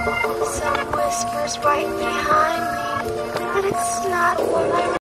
Some whispers right behind me, but it's not what I